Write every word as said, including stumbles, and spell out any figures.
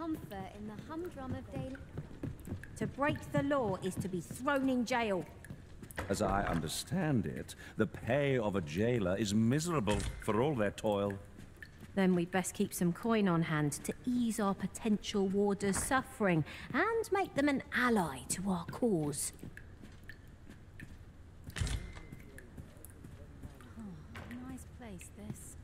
comfort in the humdrum of daily... To break the law is to be thrown in jail. As I understand it, the pay of a jailer is miserable for all their toil. Then we'd best keep some coin on hand to ease our potential warders' suffering and make them an ally to our cause. Oh, nice place, this.